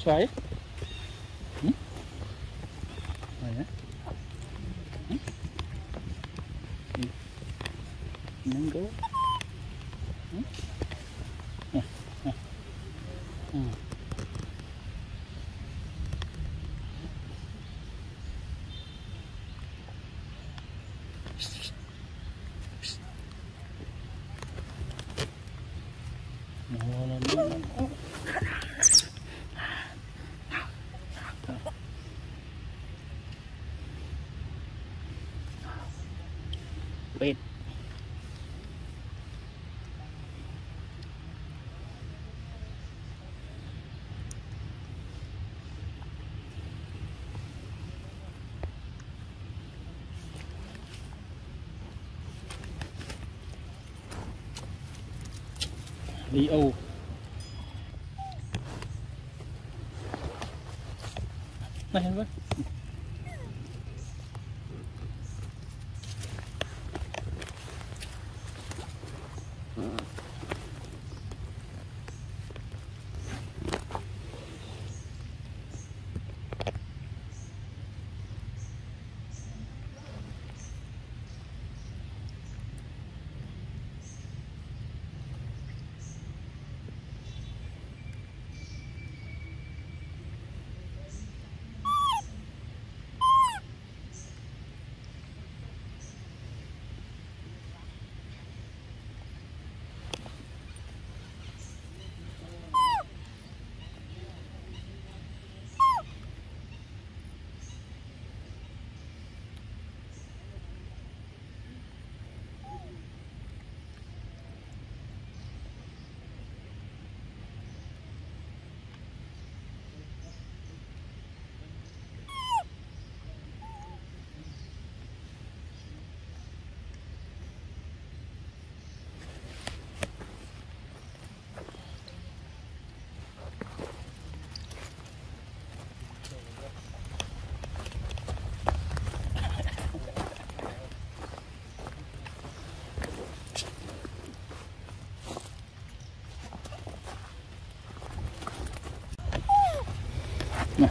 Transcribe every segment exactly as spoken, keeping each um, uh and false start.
xoáy. Hmm? Này hmm? Nâng gấu. Hmm? À, à. À. Wait. Leo. Này hết với. Nah.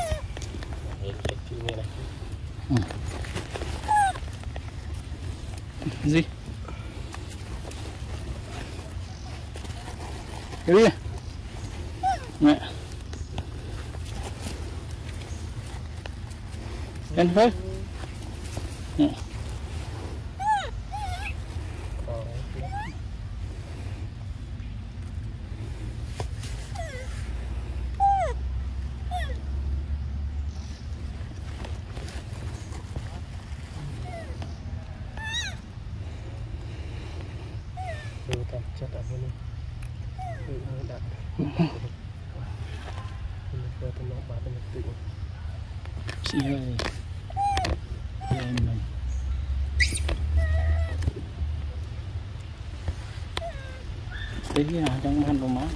Hmm. Gì? Cái gì? Mẹ. Anh phải. Nè. Kita cat apa ni? Ini dah. Ini buat tenang badan itu. Siapa? Yang mana? Ini ada yang makan rumah.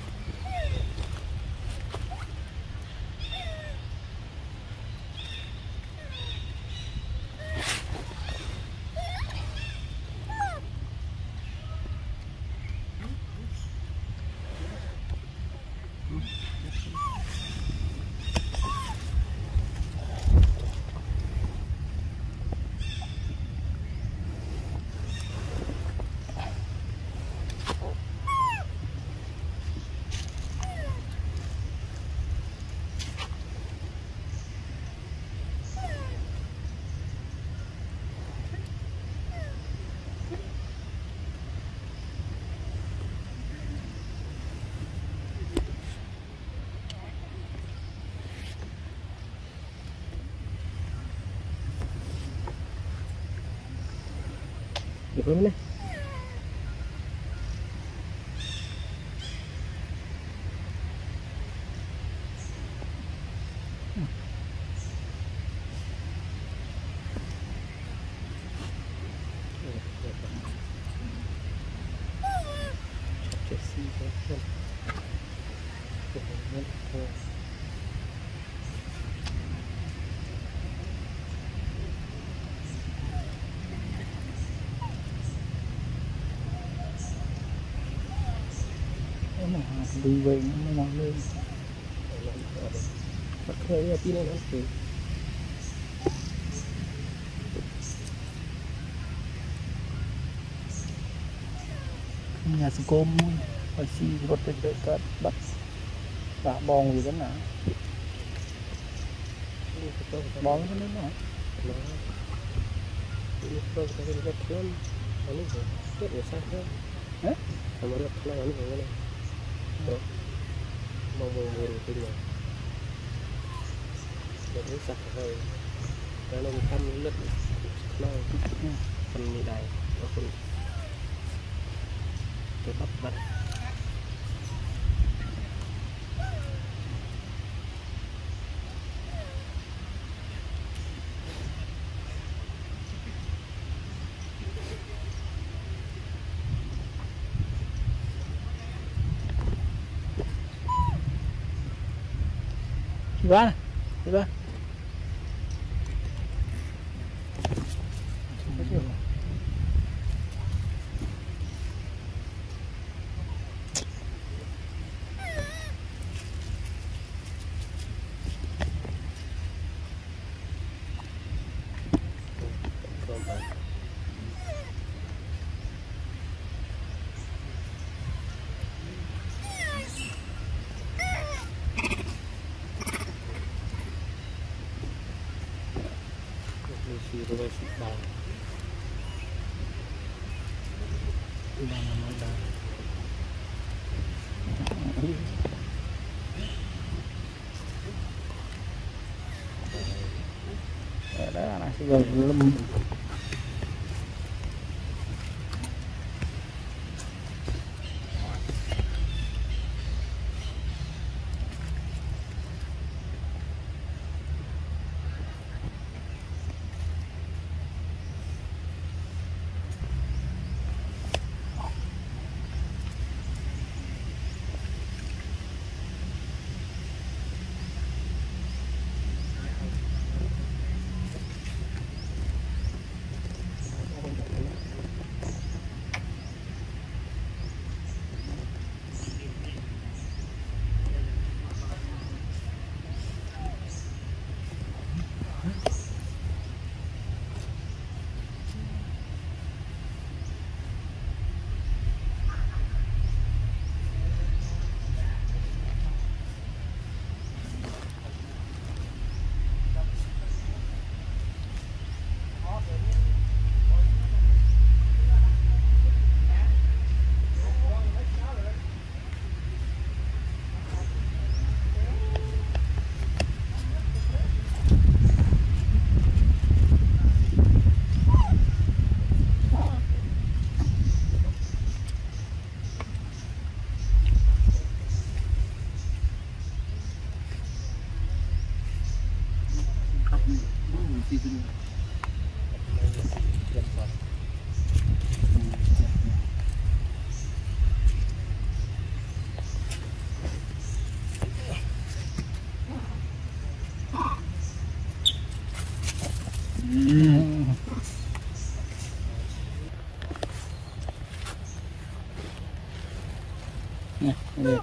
Được rồi này. Đi về nó mong lên. bắt khơi tí này nó thì nhà sưu côm phải xì vật để đợi cắt bắt đã bong gì đó nè bong cái nó nó ini kalau kita lihat kan anu kan biasa kan eh sama dia pernah anu kan tuh mau mau buru itu ya jadi sah rồi kalau mình thăm lướt nó phần mì đài nó phần cái bắp bắp đi ba đi ba si rồi si đào đào nó đào đó là nó sẽ gần lâm nè nè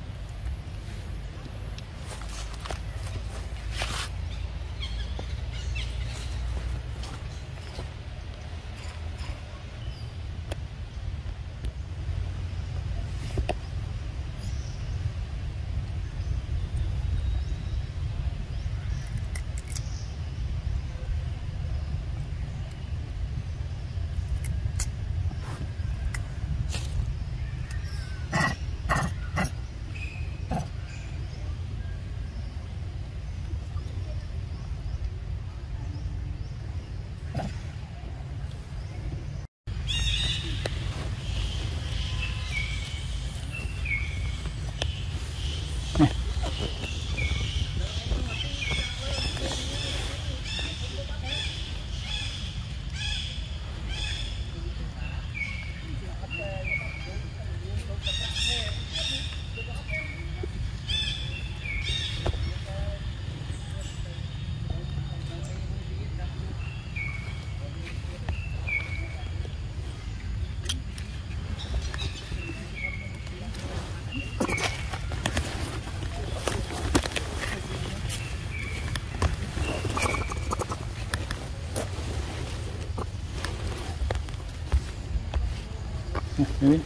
Ini.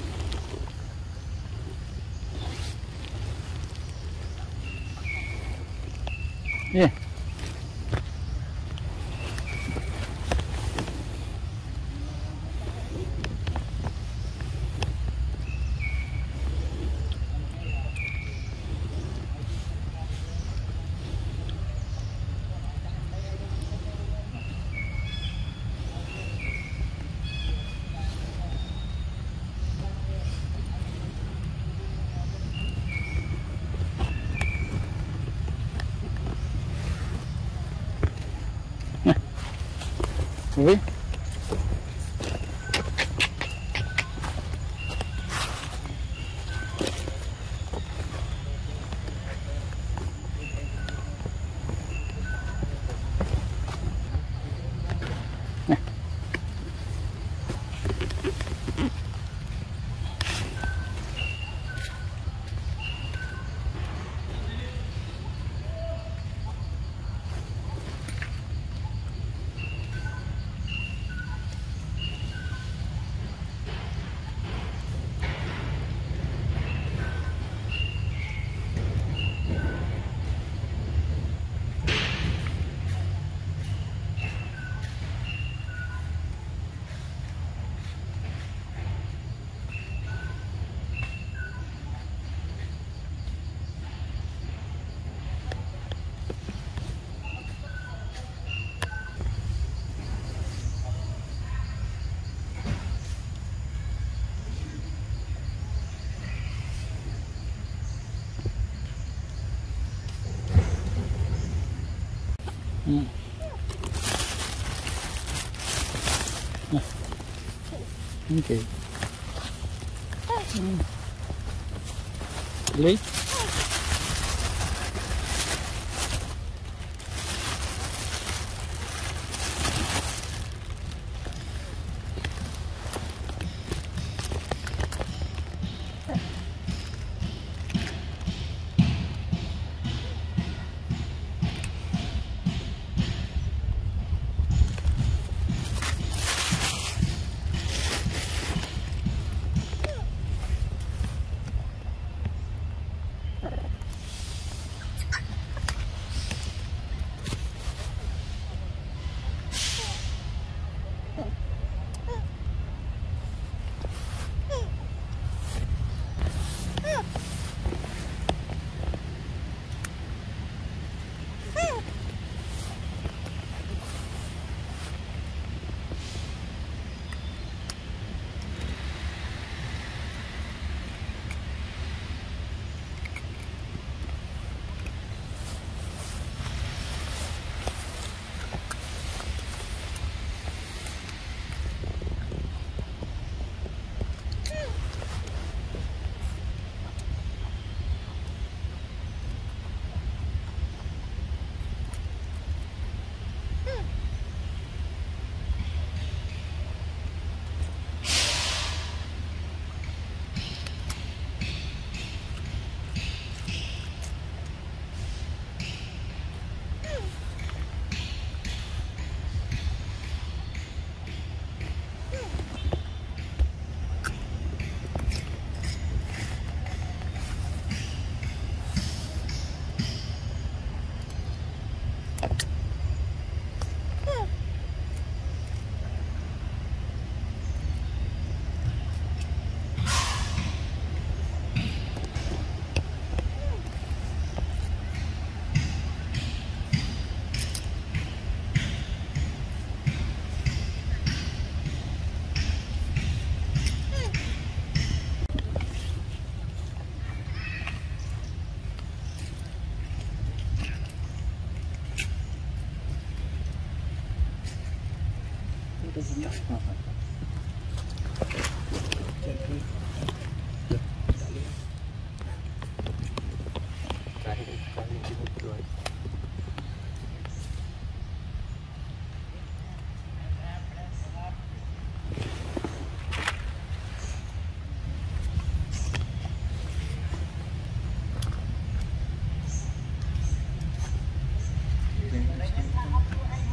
Yeah. Oui. Hmm. Nah. Okay. Hmm. Lấy.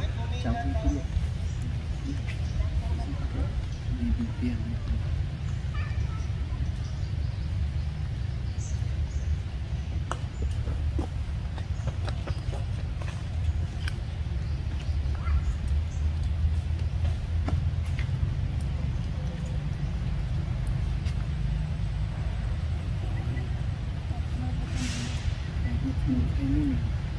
Chào quý vị. ini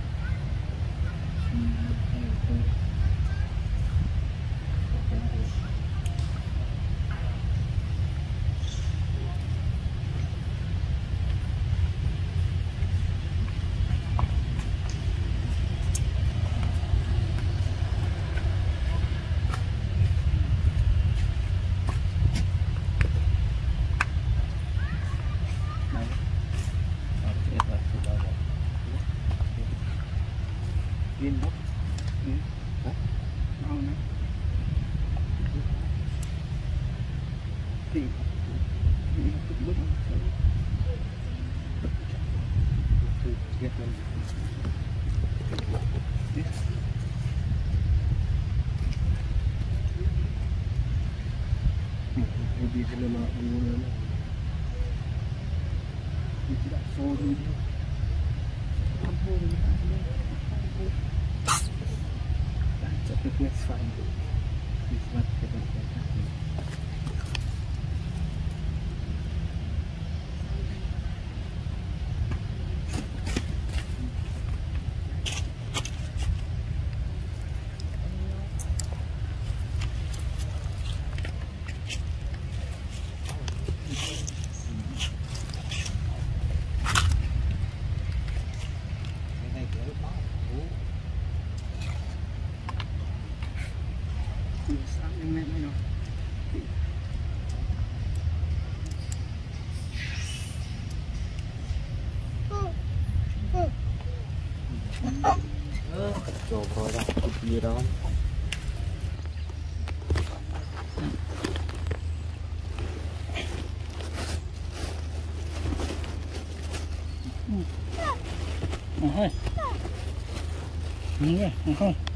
Yên bốc. Ừ. Hả? Ngon đấy. Thì thì cũng bớt từ ghét lên. Đi cái mà ăn nữa. Đi chỉ đã xô đi. Ăn thôi. That's fine. It's not rồi rồi đó, gì đó. Ừ. À, thôi. Nghe, không.